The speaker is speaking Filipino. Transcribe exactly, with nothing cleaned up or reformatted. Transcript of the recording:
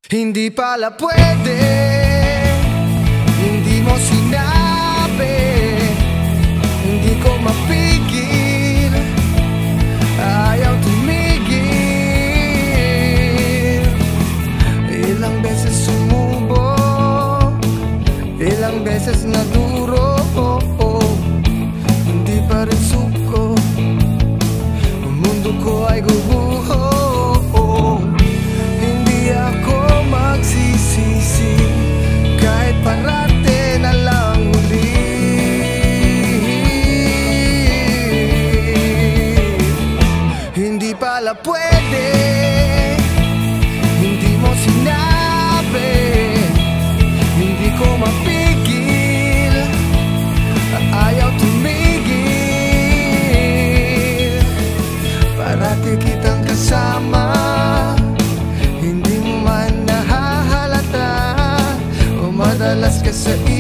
Hindi pala pwede, hindi mo sinabi, hindi ko mapigil, ayaw tumigil. Ilang beses sumubok, ilang beses naduro, hindi pa rin suko, ang mundo ko ay gubuho. Hindi ako magsisisi kahit parate na lang uli. Hindi pala pwede, hindi mo sinabi, hindi ko mapigil, ayaw tumigil. Parati kitang kasama, hindi mo man nahahalata, o madalas ka sa